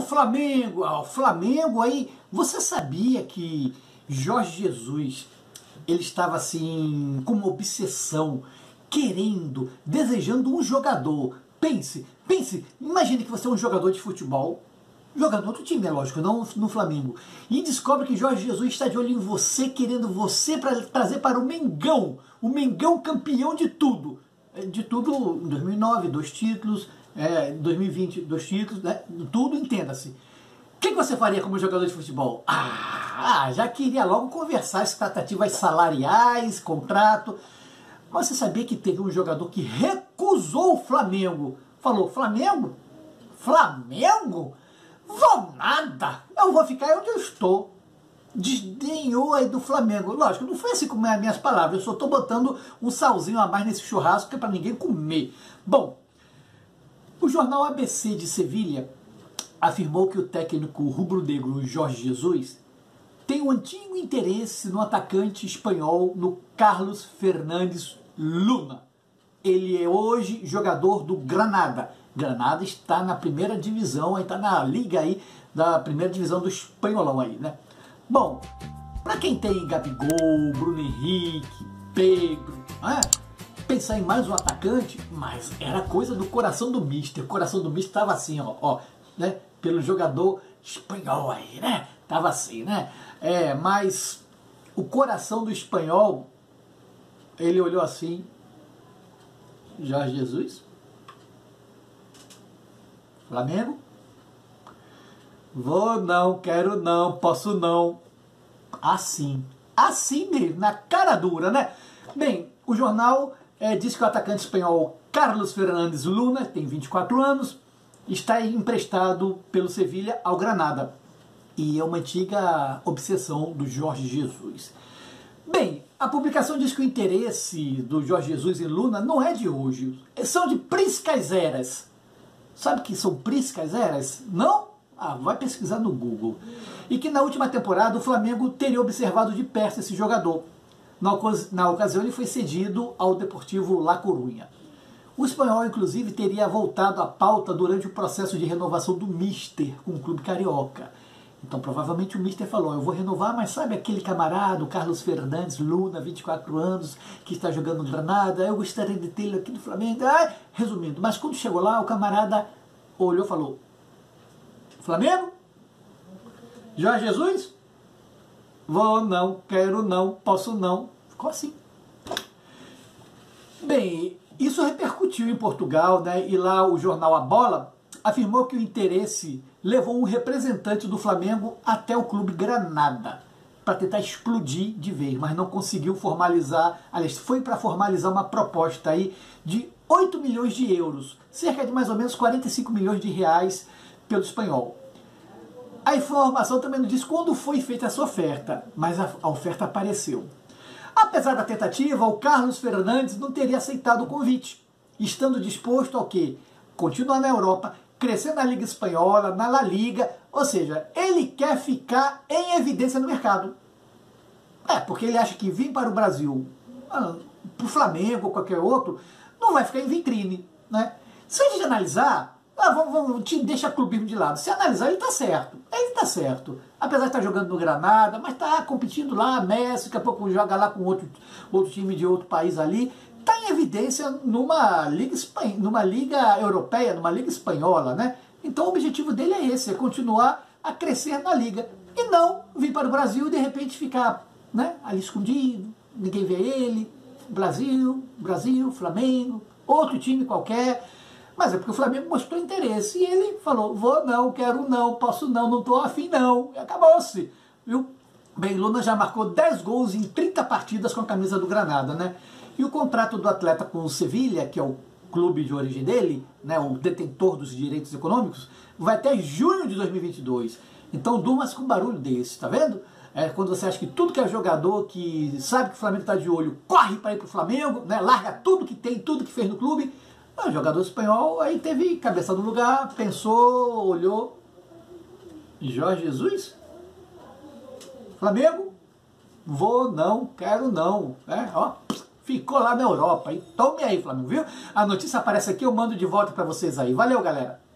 Flamengo! O Flamengo aí, você sabia que Jorge Jesus, ele estava assim, com uma obsessão, querendo, desejando um jogador. Pense, imagine que você é um jogador de futebol, jogador do time, é lógico, não no Flamengo, e descobre que Jorge Jesus está de olho em você, querendo você para trazer para o Mengão campeão de tudo em 2009, 2 títulos, 2020, 2 títulos, né? Tudo, entenda-se. O que você faria como jogador de futebol? Já queria logo conversar as tratativas salariais, contrato. Mas você sabia que teve um jogador que recusou o Flamengo? Falou, Flamengo? Flamengo? Vou nada! Eu vou ficar onde eu estou. Desdenhou aí do Flamengo. Lógico, não foi assim como é as minhas palavras. Eu só estou botando um salzinho a mais nesse churrasco que é para ninguém comer. Bom, o jornal ABC de Sevilha afirmou que o técnico rubro-negro Jorge Jesus tem um antigo interesse no atacante espanhol, no Carlos Fernandes Luna. Ele é hoje jogador do Granada. Granada está na primeira divisão, está na liga aí da primeira divisão do espanholão aí, né? Bom, para quem tem Gabigol, Bruno Henrique, Pedro, pensar em mais um atacante, mas era coisa do coração do Mister. O coração do Mister estava assim, ó, né? Pelo jogador espanhol aí, né? Tava assim, né? Mas o coração do espanhol, ele olhou assim, Jorge Jesus, Flamengo? Vou não, quero não, posso não. Assim mesmo, na cara dura, né? Bem, o jornal diz que o atacante espanhol Carlos Fernandes Luna, tem 24 anos, está emprestado pelo Sevilha ao Granada. E é uma antiga obsessão do Jorge Jesus. Bem, a publicação diz que o interesse do Jorge Jesus em Luna não é de hoje. São de priscas eras. Sabe o que são priscas eras? Não? Vai pesquisar no Google. E que na última temporada o Flamengo teria observado de perto esse jogador. Na ocasião ele foi cedido ao Deportivo La Coruña. O espanhol, inclusive, teria voltado à pauta durante o processo de renovação do Mister com o clube carioca. Então, provavelmente o Mister falou, eu vou renovar, mas sabe aquele camarada, o Carlos Fernandes Luna, 24 anos, que está jogando no Granada, eu gostaria de tê-lo aqui no Flamengo. Resumindo, mas quando chegou lá, o camarada olhou e falou, Flamengo? Jorge Jesus? Vou não, quero não, posso não. Ficou assim. Bem, isso repercutiu em Portugal, né? E lá o jornal A Bola afirmou que o interesse levou um representante do Flamengo até o clube Granada para tentar explodir de vez, mas não conseguiu formalizar, aliás, foi para formalizar uma proposta aí de 8 milhões de euros, cerca de mais ou menos 45 milhões de reais pelo espanhol. A informação também não diz quando foi feita essa oferta, mas a oferta apareceu. Apesar da tentativa, o Carlos Fernandes não teria aceitado o convite, estando disposto ao quê? Continuar na Europa, crescer na Liga Espanhola, na La Liga, ou seja, ele quer ficar em evidência no mercado. Porque ele acha que vir para o Brasil, para o Flamengo ou qualquer outro, não vai ficar em vitrine, né? Se a gente analisar, deixa clubismo de lado. Se analisar, ele está certo. Ele está certo. Apesar de estar jogando no Granada, mas está competindo lá, Messi, daqui a pouco joga lá com outro time de outro país ali. Está em evidência numa liga europeia, numa liga espanhola, né? Então o objetivo dele é esse, é continuar a crescer na liga. E não vir para o Brasil e de repente ficar, né, ali escondido, ninguém vê ele. Brasil, Flamengo, outro time qualquer. Mas é porque o Flamengo mostrou interesse e ele falou, vou não, quero não, posso não estou afim não. E acabou-se, viu? Bem, Luna já marcou 10 gols em 30 partidas com a camisa do Granada, né? E o contrato do atleta com o Sevilha, que é o clube de origem dele, né, o detentor dos direitos econômicos, vai até junho de 2022. Então durma-se com um barulho desse, tá vendo? Quando você acha que tudo que é jogador, que sabe que o Flamengo está de olho, corre para ir para o Flamengo, né, larga tudo que tem, tudo que fez no clube. O jogador espanhol aí teve cabeça no lugar, pensou, olhou. Jorge Jesus? Flamengo? Vou não, quero não. Ficou lá na Europa. E tome aí, Flamengo, viu? A notícia aparece aqui, eu mando de volta para vocês aí. Valeu, galera!